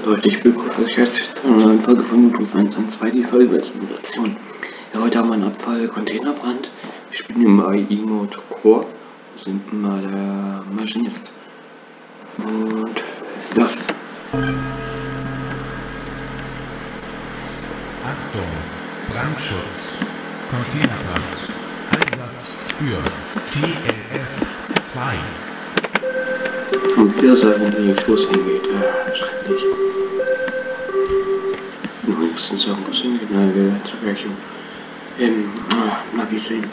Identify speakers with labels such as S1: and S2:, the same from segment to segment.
S1: Leute, ich begrüße euch herzlich zu einer neuen Folge von YouTube 112, die Folge der Simulation. Ja, heute haben wir einen Abfall-Containerbrand. Wir spielen im AI-Mode Core. Wir sind immer der Maschinist. Und los.
S2: Achtung, Brandschutz, Containerbrand, Einsatz für TLF 2.
S1: Und wieder sagen, die nicht Schluss hingeht. Ja, schrecklich. Wir müssen sagen, wo es hingeht. Na, wir werden zur Gleichung im Navi sehen.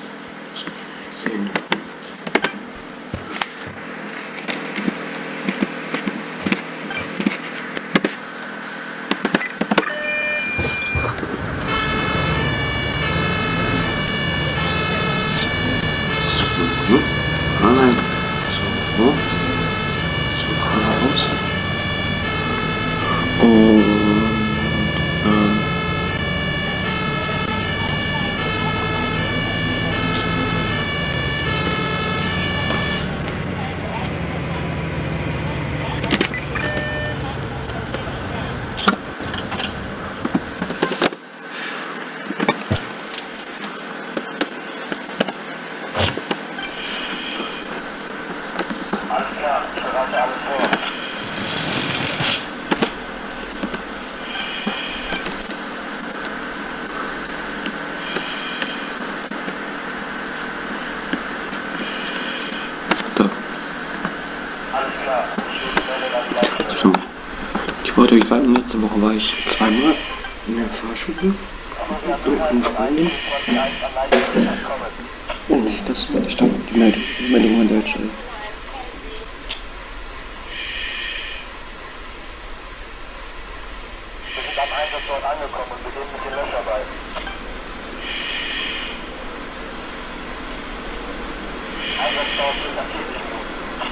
S1: So, ich wollte euch sagen, letzte Woche war ich zweimal in der Fahrschule mit Freunden. Und nicht, das wollte ich dann die Meldung an der Stelle.
S3: Wir sind am Einsatzort angekommen und beginnen mit den Löscharbeiten. Einsatzdauer circa 40 Minuten.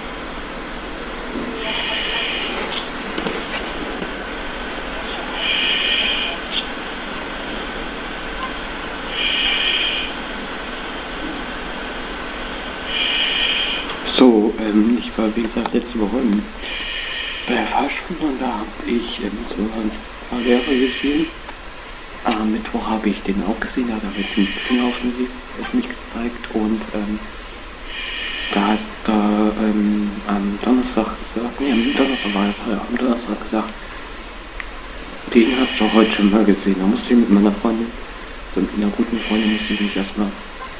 S1: So, ich war wie gesagt letzte Woche bei der Fahrschule und da habe ich so ein paar Lehrer gesehen. Am Mittwoch habe ich den auch gesehen, da hat er mit dem Finger auf mich gezeigt und da hat er am Donnerstag gesagt, nee, am Donnerstag war das, am Donnerstag gesagt, den hast du heute schon mal gesehen. Da musste ich mit meiner Freundin, so mit einer guten Freundin, musste ich mich erstmal,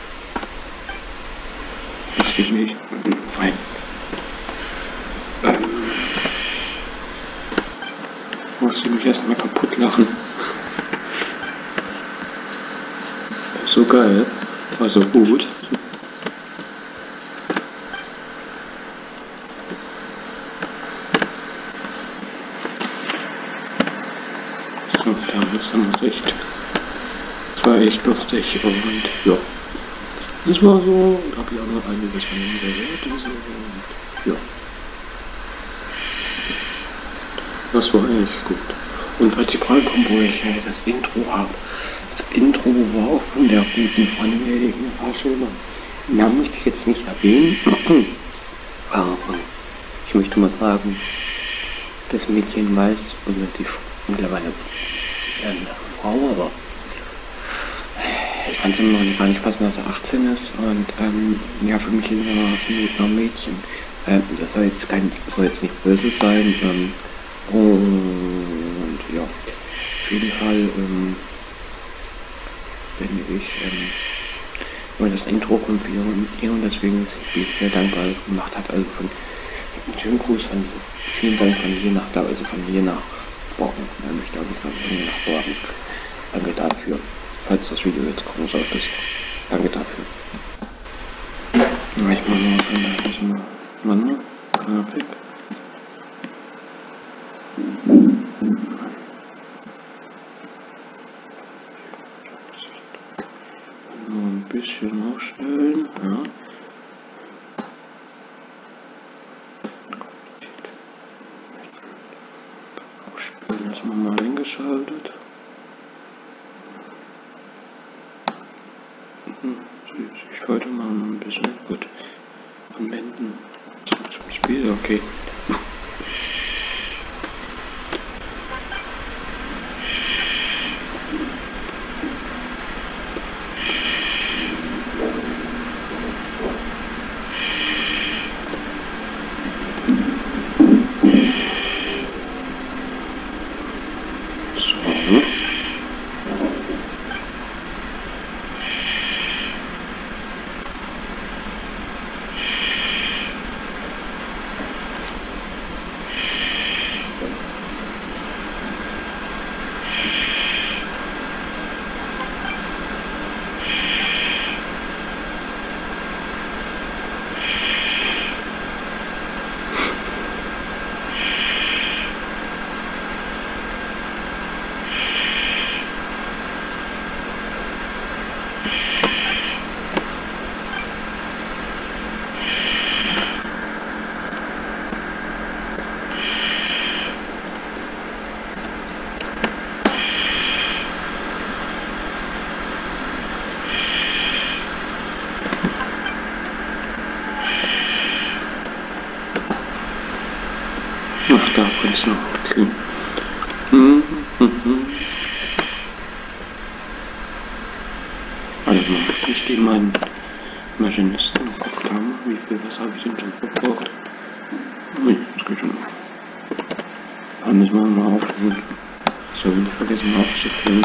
S1: musste mich erstmal kaputt lachen. So geil, war so gut. So, ja, das war echt lustig und ja. Das war so, und habe ich auch noch einiges von ihm gehört und so, und ja. Das war eigentlich gut. Und als ich reinkomme, wo ich das Intro habe, das Intro war auch von der guten Freundin, die in der Fahrschule war. Den Namen möchte ich jetzt nicht erwähnen, aber ich möchte mal sagen, das Mädchen weiß, oder die mittlerweile ist ja eine Frau, aber ich kann es immer noch gar nicht fassen, dass er 18 ist und ja, für mich ist er noch ein Mädchen. Das soll jetzt nicht böse sein, und ja, auf jeden Fall bin ich über das Intro konfigurieren mit ihr und deswegen bin ich sehr dankbar, dass es gemacht hat. Also von schönen Gruß von vielen Dank von hier nach da, also von hier nach Borken. Ich möchte auch nicht sagen, von hier nach Borken. Danke dafür. Falls das Video jetzt kommen solltest. Danke dafür. Ich mache noch was anderes. Mann, Grafik. Nur ein bisschen ausstellen, ja. Ausspielen ist mal eingeschaltet. Ich wollte mal ein bisschen gut anwenden. Zum Spiel, okay. Ach, da brennt's noch. Okay. Warte mal, ich gehe meinen Maschinisten und gucke da mal, wie viel Wasser habe ich denn schon verbraucht. Ui, das geht schon. Da müssen wir mal aufhören. So, nicht vergessen mal aufzufüllen.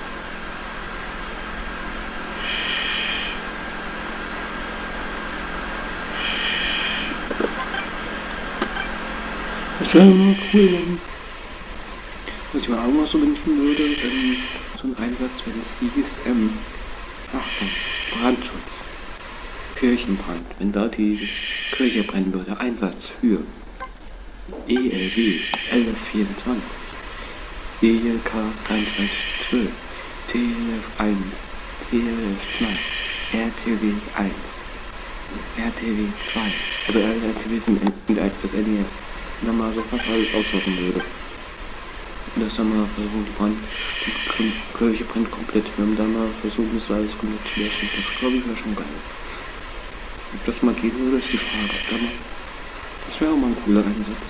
S1: Das wäre mal cool, wenn was ich mir auch mal so wünschen würde, so ein Einsatz, wenn es hieß, Achtung, Brandschutz, Kirchenbrand, wenn da die Kirche brennen würde, Einsatz für ELW 1124, ELK 2312, TLF 1, TLF 2, RTW 1, RTW 2, also RTW sind das NEF, und dann mal so fast alles aussuchen würde. Und das dann mal versuchen, die Kirche brennt komplett. Wenn wir dann mal versuchen, das alles komplett zu löschen, das glaube ich wäre schon geil. Ob das mal gehen würde, ist die Frage. Das wäre auch mal ein cooler Einsatz.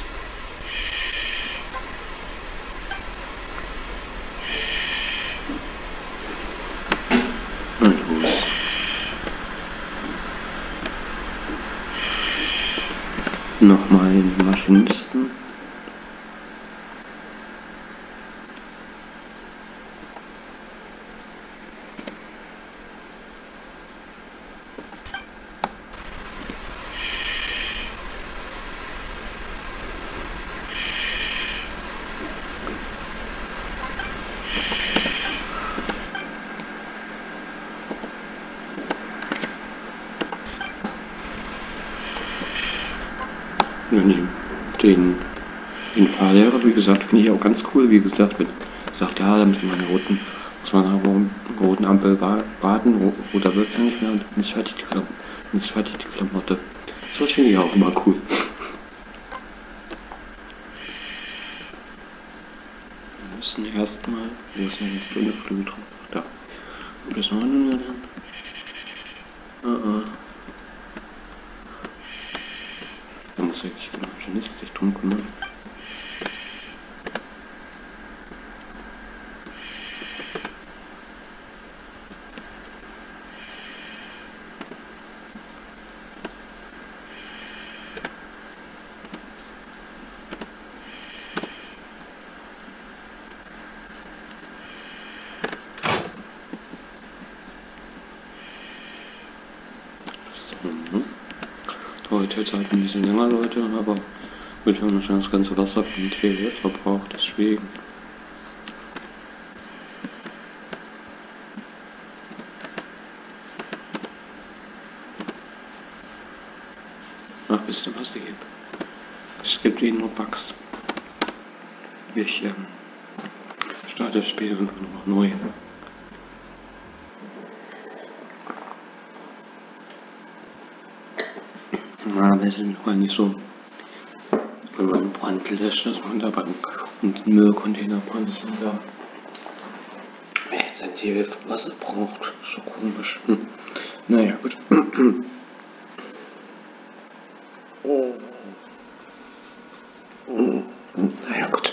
S1: Na los. Nochmal den Maschinisten. Den Fahrlehrer, wie gesagt, finde ich auch ganz cool, wie gesagt, wenn sagt, ja, da müssen wir an der roten Ampel warten, oder wird es ja nicht mehr, und dann ist fertig die Klamotte. So was finde ich auch immer cool. Wir müssen erstmal, wo ist denn jetzt so eine Flügel drauf? Da. Und das machen wir dann. Da muss wirklich der Maschinist sich drum kümmern. Heute jetzt halt ein bisschen länger, Leute, aber wir haben schon das ganze Wasser vom TLF verbraucht, deswegen. Ach, wisst ihr was, es gibt eh nur Bugs. Ich starte das Spiel einfach noch neu. Ja, wir sind noch nicht so, wenn man einen Brand löscht, dass man da und den Müllcontainer brennt, dass man da jetzt ein Wasser braucht. So komisch. Naja, gut. Naja, gut.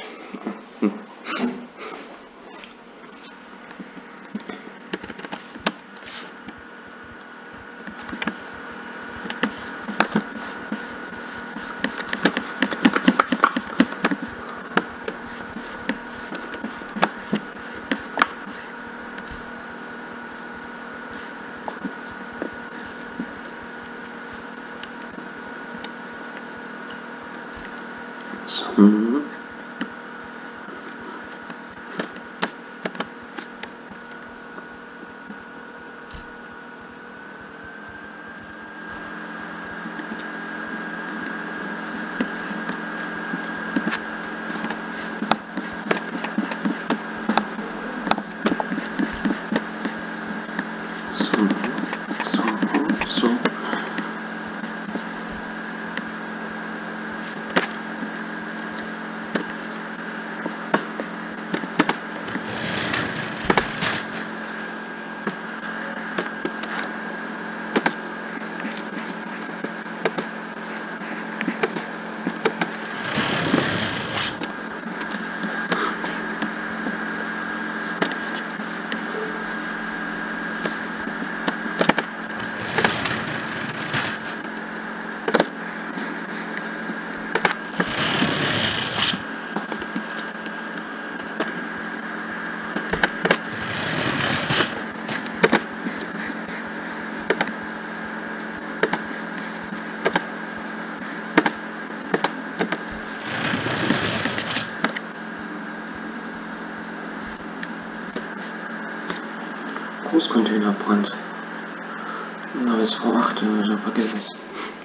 S1: Großcontainerbrand. Na, bis V8, also vergiss es.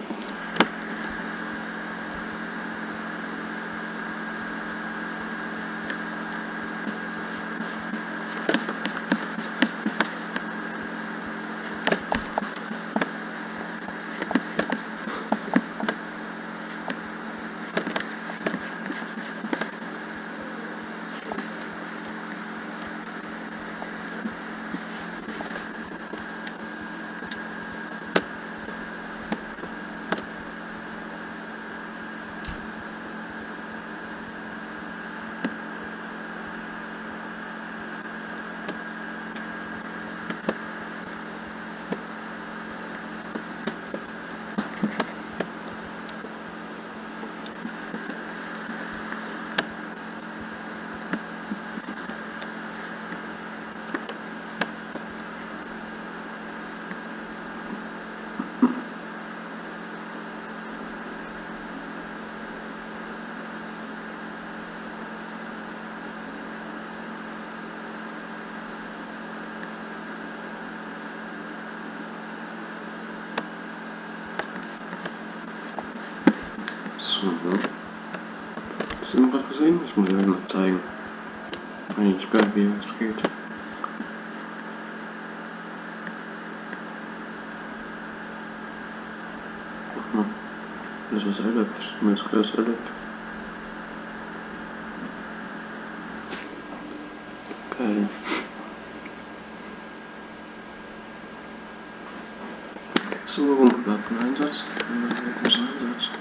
S1: Hast du noch was gesehen? Das muss ich euch mal zeigen. Eigentlich geil, wie es geht. Guck mal. Das ist erlebt. Das ist erlebt. Geil. So, warum bleibt ein Einsatz? Einsatz.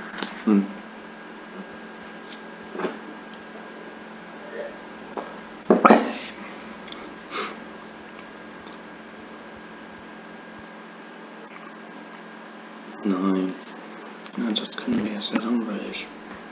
S1: Nein, ein Einsatz können wir, ist ja langweilig.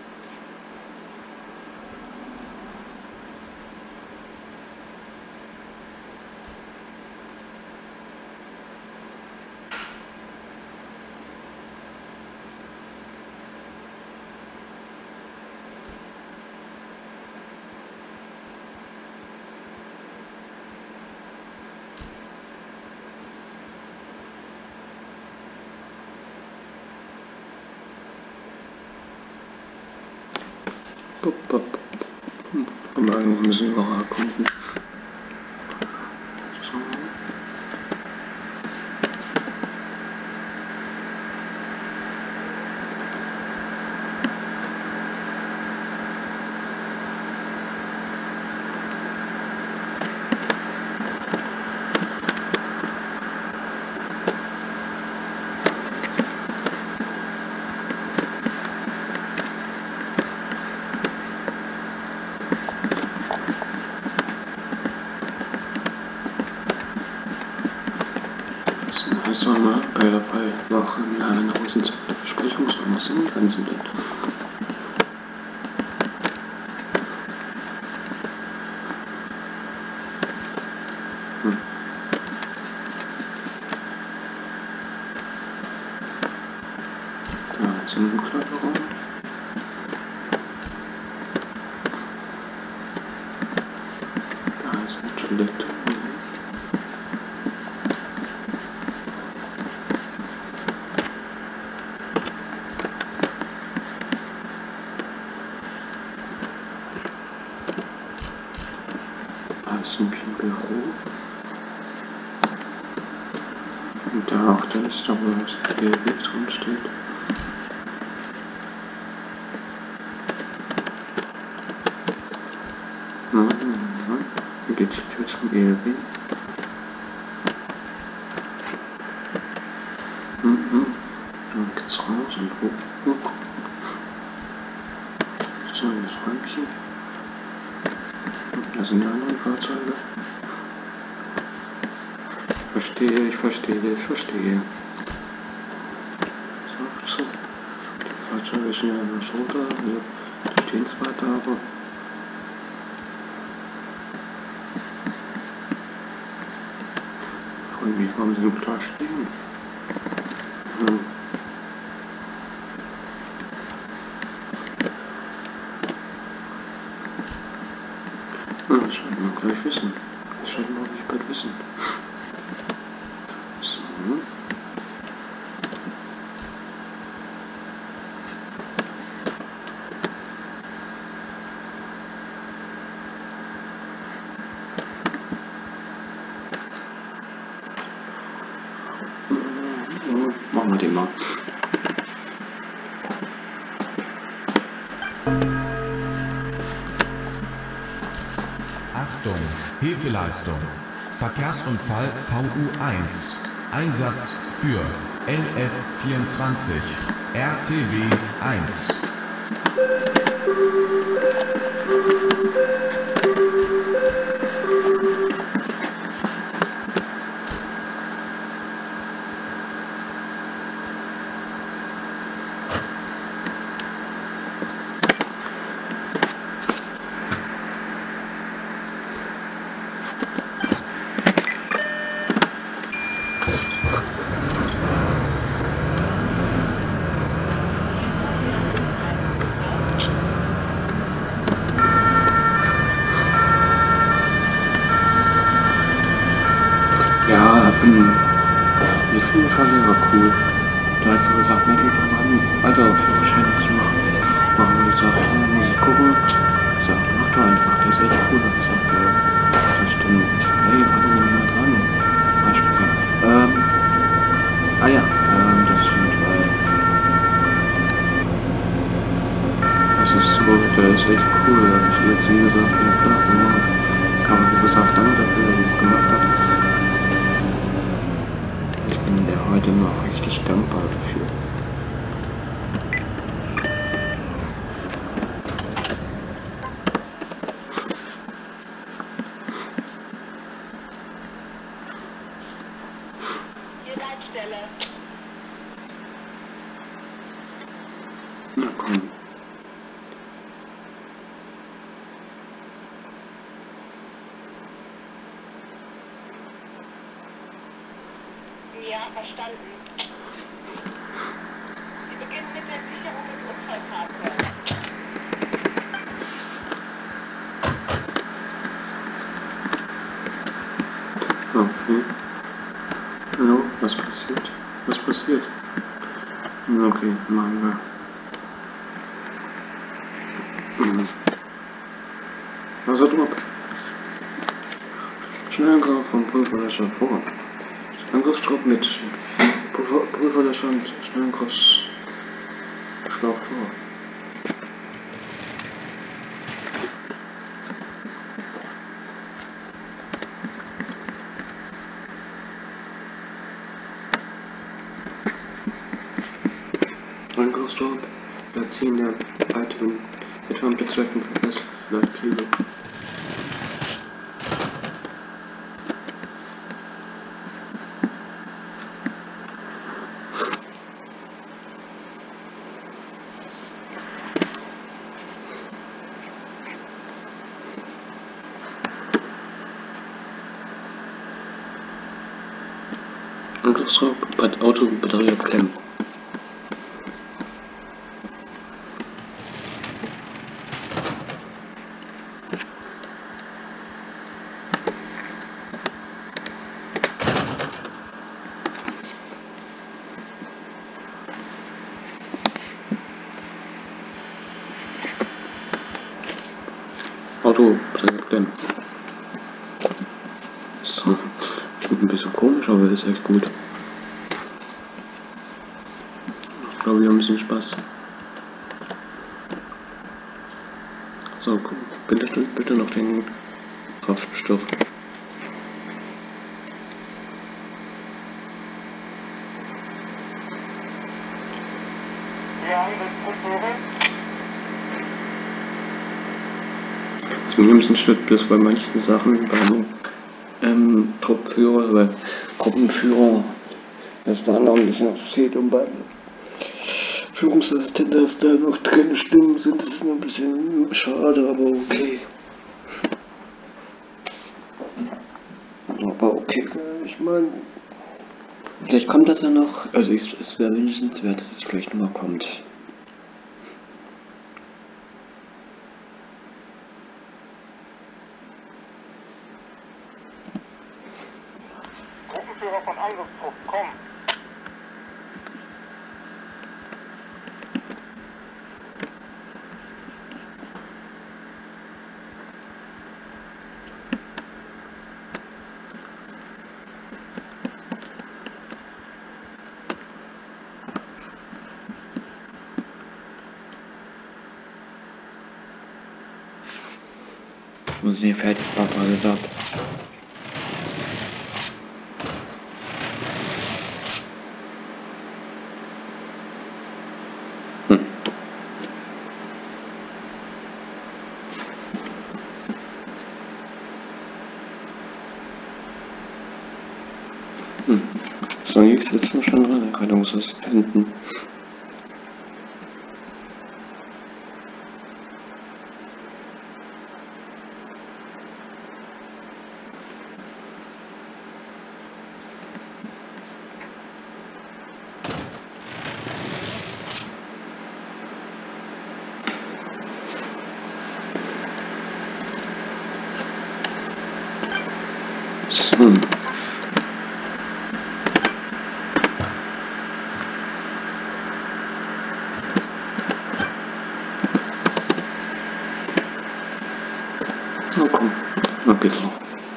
S1: Aber eigentlich müssen wir auch erkunden. So. Das war mal bei der Woche in einer großen Besprechung, so muss im Ganzen bleiben. Da ist ein Kleiderraum. Da ist eine Toilette. Ist ein Büro. Und da auch der ist, da wo das GLB drin steht. Hier geht's die Tür zum GLB. Dann geht's raus und hoch. So, das Räumchen. Da sind die anderen Fahrzeuge. Ich verstehe. So. Die Fahrzeuge sind ja noch so da. Die stehen zwar da, aber warum sie da stehen? Das sollten wir gleich wissen. Das sollten wir nicht bald wissen. Machen wir den mal.
S2: Achtung, Hilfeleistung. Verkehrsunfall VU1. Einsatz für LF24, RTW 1.
S1: Die Führerschein war cool. Da hat sie gesagt, ne, die fangen an, Alter, Führerschein zu machen. Machen wir gesagt, muss ich gucken. Ich sagte, mach doch einfach, das ist echt cool. Und ich sagte, das stimmt. Hey, wann bin ich mal dran? Beispiel. Das stimmt, weil das ist so, der ist echt cool. Da habe ich jetzt wie gesagt, ja klar, kann man gesagt, danke dafür, dass er es gemacht hat. Ich bin der heute noch richtig dankbar dafür.
S3: Hier Leitstelle.
S1: Na komm.
S3: Ja, verstanden. Sie beginnen mit der Sicherung des Unfallfahrzeugs.
S1: Okay. Hallo, was passiert? Was passiert? Okay, machen wir. Also Druck. Schnellangriff vom Pulverlöscher vor. Angriffsdruck mit Pulverlöscher und Schnellangriffsschlauch vor. Angriffsdruck, Erziehen der weiteren bezweckten Verkehrsleitkäse. Angriffsdruck, Autobatterie abklemmen. Autobatterie abklemmen. So, klingt ein bisschen komisch, aber ist echt gut. Ich glaube, wir haben ein bisschen Spaß. So, bitte noch den Kraftstoff.
S3: Ja, Angriffsprozesse.
S1: Das ist mir ein bisschen schlimm, bloß bei manchen Sachen, beim Truppführer, bei Gruppenführer, dass da noch ein bisschen was steht und beim Führungsassistent, dass da noch keine Stimmen sind, das ist noch ein bisschen schade, aber okay. Aber okay, ich meine, vielleicht kommt das ja noch, also es wäre wünschenswert, dass es vielleicht nochmal kommt.
S3: Gruppenführer von Angriffstrupp, komm.
S1: Wir sind hier fertig, Papa gesagt. Sonny sitzt noch schon dran, Rettungsassistenten. So. Oh, komm. Na, geht's auch.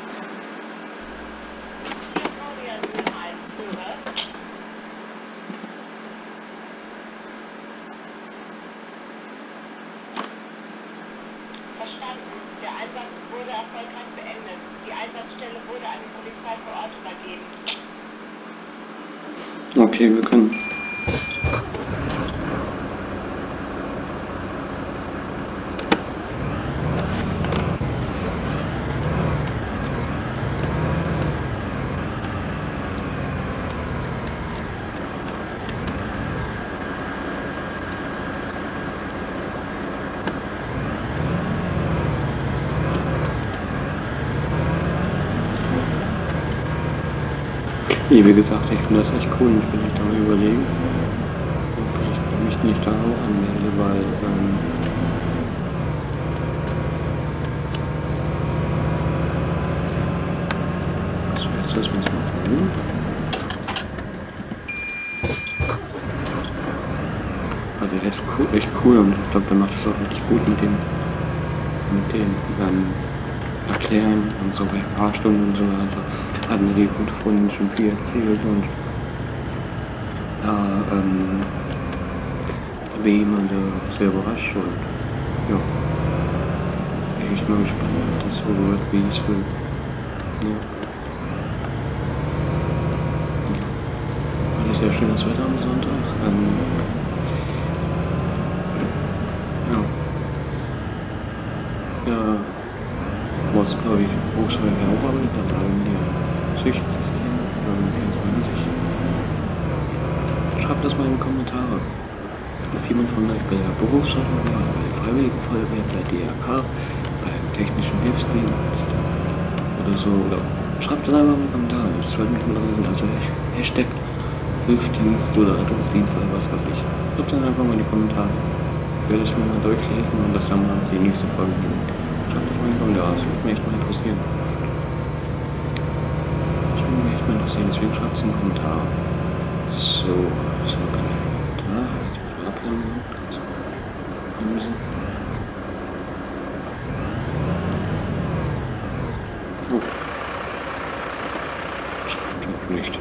S3: Verstanden. Der Einsatz wurde erfolgreich beendet. Die Einsatzstelle wurde an die Polizei vor Ort übergeben.
S1: Okay, wir können. Wie gesagt, ich finde das echt cool. Ich bin nicht am Überlegen, ob ich mich nicht da auch anmelde, weil was willst du, das muss man tun? Also der ist cool, echt cool und ich glaube, der macht das auch richtig gut mit dem Erklären und so bei Fahrstunden und so. Also hat mir die gute Freundin schon viel erzählt und da war jemand sehr überrascht und ja, bin ich mal gespannt, ob das so wird, wie ich es will. Ja. Alles sehr schönes Wetter am Sonntag. Ja, was glaube ich Berufsfeuerwehr auch arbeitet, da haben wir Sicherheitssystem, 24. Schreibt das mal in die Kommentare. Ist jemand von euch bei der Berufsfeuerwehr, bei der Freiwilligen Feuerwehr, bei DRK, beim Technischen Hilfsdienst oder so? Oder schreibt das einfach in die Kommentare. Das würde mich interessieren. Also Hashtag Hilfsdienst oder Rettungsdienst oder was weiß ich. Schreibt dann einfach mal in die Kommentare. Ich werde es mir mal durchlesen und das dann mal die nächste Folge nehmen. Schreibt das mal in die Kommentare. Das würde mich echt mal interessieren. Das würde mich echt mal interessieren. Deswegen schreibt es in die Kommentare. So, was haben wir gleich da? Jetzt müssen wir abnehmen. Also, Bremse. Oh. Klappt nicht.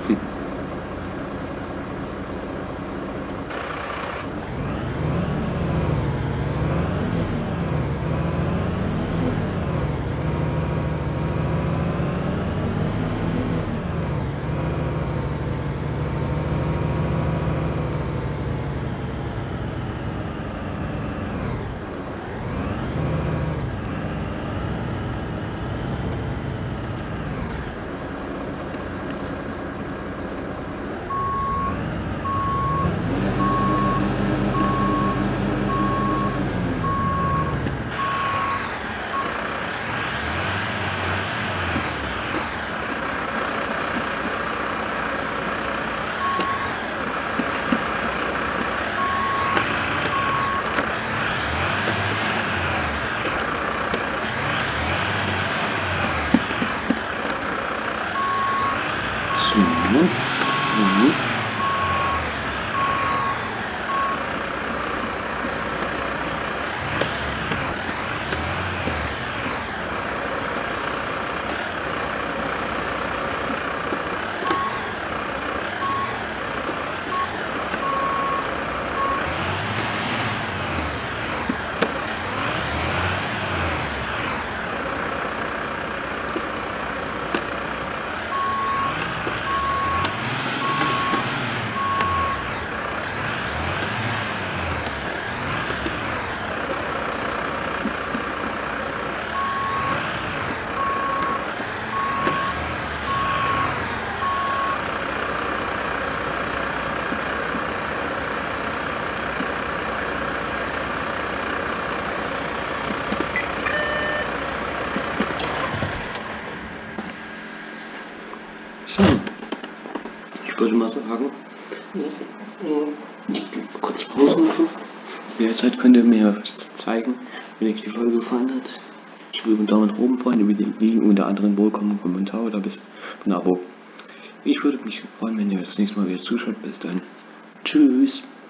S1: sagen.
S4: Ich kurz Pause machen.
S1: Derzeit könnt ihr mir zeigen, wenn euch die Folge gefallen hat. Ich würde einen Daumen nach oben freuen, über die unter anderem wohlkommenen Kommentar oder ein Abo. Ich würde mich freuen, wenn ihr das nächste Mal wieder zuschaut. Bis dann. Tschüss.